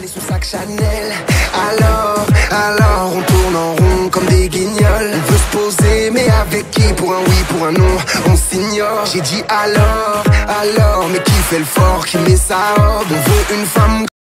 et son sac Chanel. Alors on tourne en rond comme des guignols. On veut se poser mais avec qui? Pour un oui, pour un non, on s'ignore. J'ai dit alors, mais qui fait le fort, qui met sa robe? On veut une femme